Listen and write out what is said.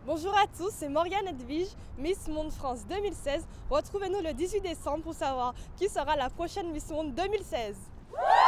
Bonjour à tous, c'est Morgane Edwige, Miss Monde France 2016. Retrouvez-nous le 18 décembre pour savoir qui sera la prochaine Miss Monde 2016.